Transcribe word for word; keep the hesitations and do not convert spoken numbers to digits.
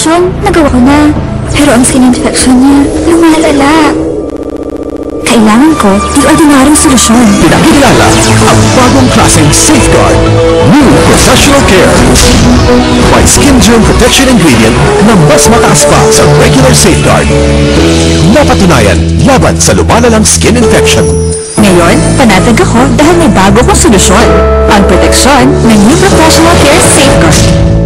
operasyon, nagawa ko na. Pero ang skin infection niya, lumalala. Kailangan ko di ordinaryong solusyon. Pinakilala ang bagong klaseng Safeguard. New Professional Care. May skin germ protection ingredient na mas mataas pa sa regular Safeguard. Napatunayan laban sa lumalalang skin infection. Ngayon, panatag ako dahil may bago kong solusyon. Ang proteksyon ng New Professional Care Safeguard.